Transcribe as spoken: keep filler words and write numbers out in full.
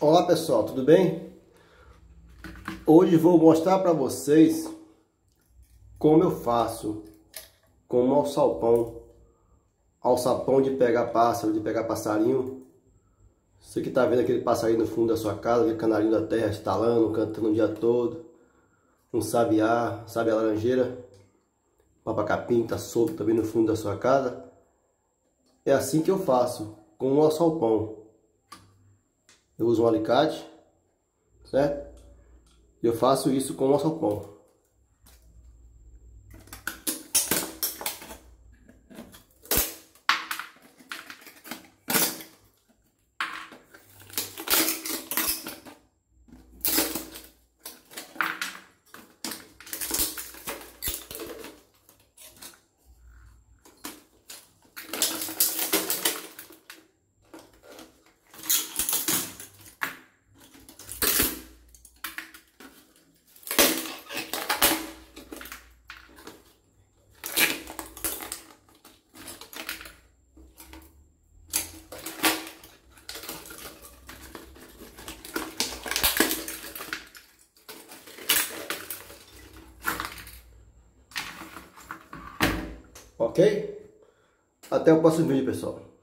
Olá pessoal, tudo bem? Hoje vou mostrar para vocês como eu faço com um alçapão, alçapão de pegar pássaro, de pegar passarinho. Você que está vendo aquele passarinho no fundo da sua casa, aquele canarinho da terra estalando, cantando o dia todo, um sabiá, sabiá laranjeira, papacapim tá solto também no fundo da sua casa. É assim que eu faço com um alçapão. Eu uso um alicate, certo? Eu faço isso com o alçapão. Ok? Até o próximo vídeo, pessoal.